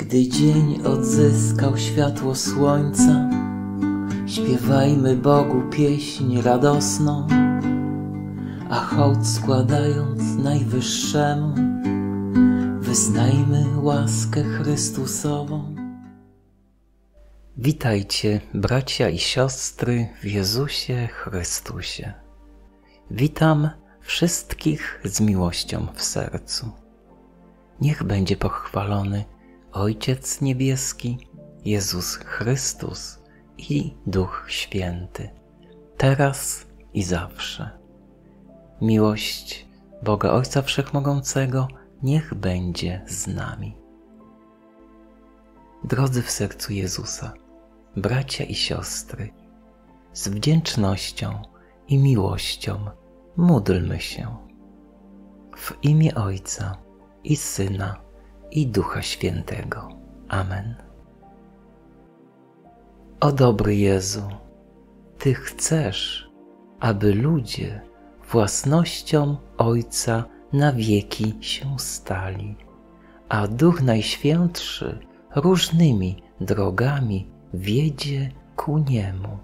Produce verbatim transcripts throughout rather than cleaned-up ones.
Gdy dzień odzyskał światło słońca, śpiewajmy Bogu pieśń radosną, a hołd składając Najwyższemu, wyznajmy łaskę Chrystusową. Witajcie, bracia i siostry w Jezusie Chrystusie. Witam wszystkich z miłością w sercu. Niech będzie pochwalony Ojciec Niebieski, Jezus Chrystus i Duch Święty, teraz i zawsze. Miłość Boga Ojca Wszechmogącego niech będzie z nami. Drodzy w sercu Jezusa, bracia i siostry, z wdzięcznością i miłością módlmy się. W imię Ojca i Syna i Ducha Świętego. Amen. O dobry Jezu, Ty chcesz, aby ludzie własnością Ojca na wieki się stali, a Duch Najświętszy różnymi drogami wiedzie ku Niemu.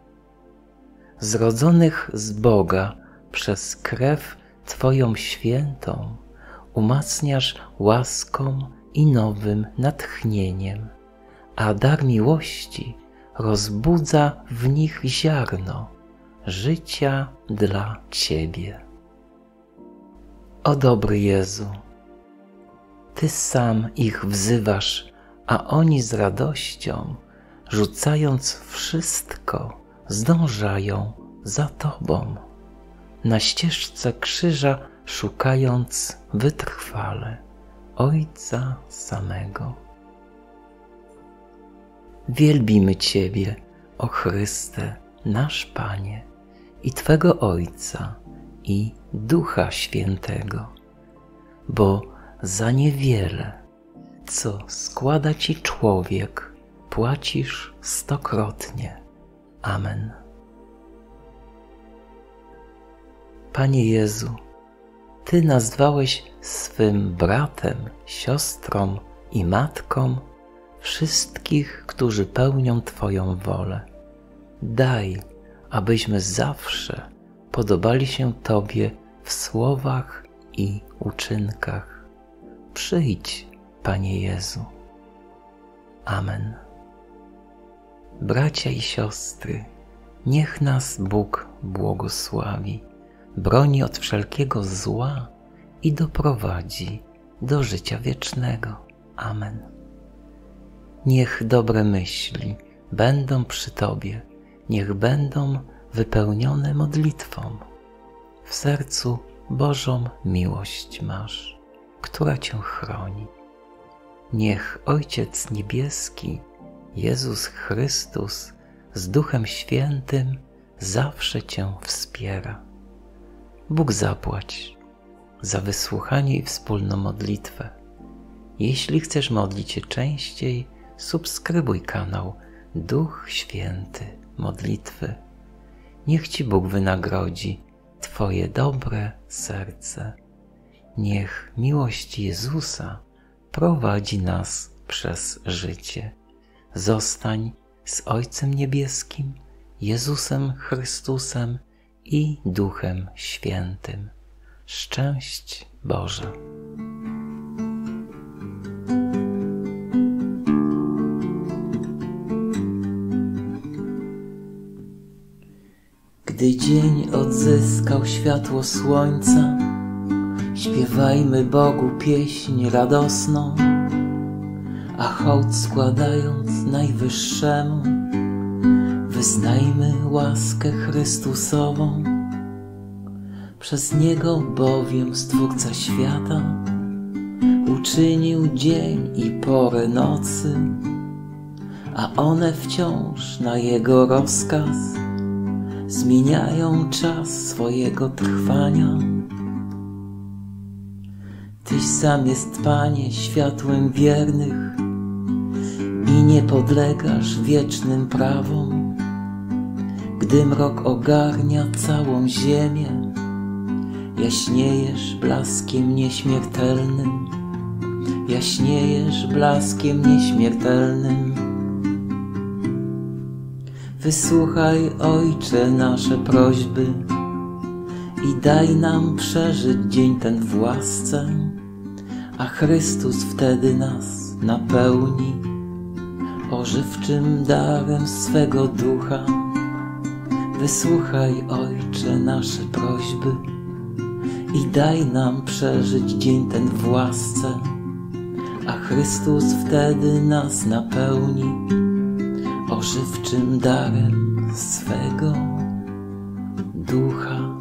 Zrodzonych z Boga przez krew Twoją świętą umacniasz łaską i nowym natchnieniem, a dar miłości rozbudza w nich ziarno życia dla Ciebie. O dobry Jezu, Ty sam ich wzywasz, a oni z radością, rzucając wszystko, zdążają za Tobą, na ścieżce krzyża szukając wytrwale Ojca samego. Wielbimy Ciebie, o Chryste, nasz Panie, i Twego Ojca, i Ducha Świętego, bo za niewiele, co składa Ci człowiek, płacisz stokrotnie. Amen. Panie Jezu, Ty nazwałeś swym bratem, siostrą i matką wszystkich, którzy pełnią Twoją wolę. Daj, abyśmy zawsze podobali się Tobie w słowach i uczynkach. Przyjdź, Panie Jezu. Amen. Bracia i siostry, niech nas Bóg błogosławi, broni od wszelkiego zła i doprowadzi do życia wiecznego. Amen. Niech dobre myśli będą przy Tobie, niech będą wypełnione modlitwą. W sercu Bożą miłość masz, która Cię chroni. Niech Ojciec Niebieski, Jezus Chrystus z Duchem Świętym zawsze Cię wspiera. Bóg zapłać za wysłuchanie i wspólną modlitwę. Jeśli chcesz modlić się częściej, subskrybuj kanał Duch Święty Modlitwy. Niech Ci Bóg wynagrodzi Twoje dobre serce. Niech miłość Jezusa prowadzi nas przez życie. Zostań z Ojcem Niebieskim, Jezusem Chrystusem i Duchem Świętym. Szczęść Boże. Gdy dzień odzyskał światło słońca, śpiewajmy Bogu pieśń radosną, a hołd składając Najwyższemu, wyznajmy łaskę Chrystusową. Przez Niego bowiem Stwórca świata uczynił dzień i porę nocy, a one wciąż na Jego rozkaz zmieniają czas swojego trwania. Tyś sam jest, Panie, światłem wiernych i nie podlegasz wiecznym prawom. Gdy mrok ogarnia całą ziemię, jaśniejesz blaskiem nieśmiertelnym. jaśniejesz blaskiem nieśmiertelnym. Wysłuchaj, Ojcze, nasze prośby i daj nam przeżyć dzień ten w łasce, a Chrystus wtedy nas napełni ożywczym darem swego ducha. Wysłuchaj, Ojcze, nasze prośby i daj nam przeżyć dzień ten w łasce, a Chrystus wtedy nas napełni ożywczym darem swego ducha.